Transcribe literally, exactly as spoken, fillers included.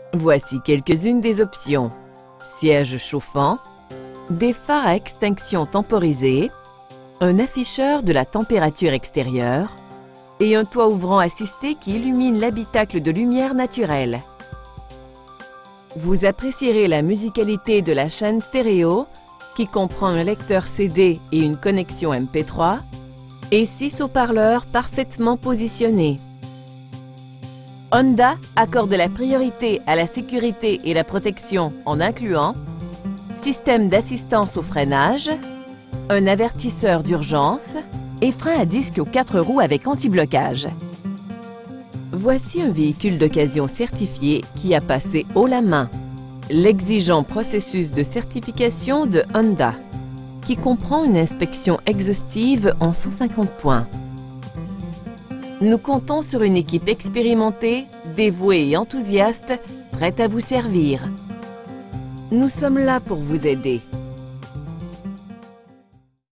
Voici quelques-unes des options. Siège chauffant, des phares à extinction temporisée, un afficheur de la température extérieure et un toit ouvrant assisté qui illumine l'habitacle de lumière naturelle. Vous apprécierez la musicalité de la chaîne stéréo qui comprend un lecteur C D et une connexion M P trois et six haut-parleurs parfaitement positionnés. Honda accorde la priorité à la sécurité et la protection en incluant système d'assistance au freinage, un avertisseur d'urgence et frein à disque aux quatre roues avec anti-blocage. Voici un véhicule d'occasion certifié qui a passé haut la main l'exigeant processus de certification de Honda, qui comprend une inspection exhaustive en cent cinquante points. Nous comptons sur une équipe expérimentée, dévouée et enthousiaste, prête à vous servir. Nous sommes là pour vous aider.